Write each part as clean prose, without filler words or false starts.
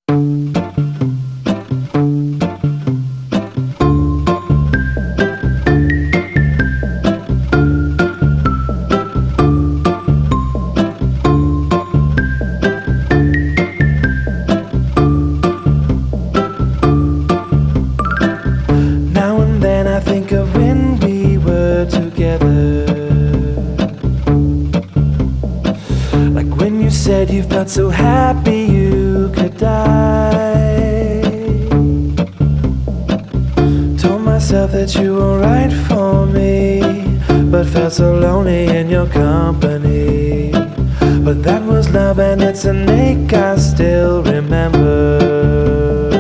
Think of when we were together, like when you said you felt so happy you could die. Told myself that you were right for me, but felt so lonely in your company. But that was love and it's an ache I still remember.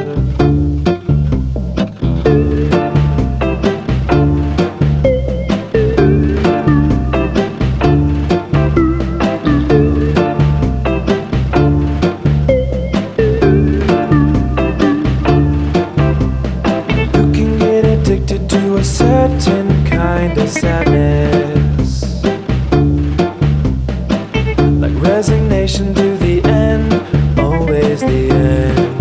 To a certain kind of sadness, like resignation to the end, always the end.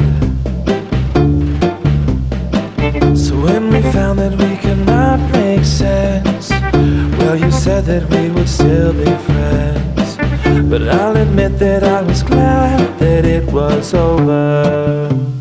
So when we found that we could not make sense, well, you said that we would still be friends. But I'll admit that I was glad that it was over.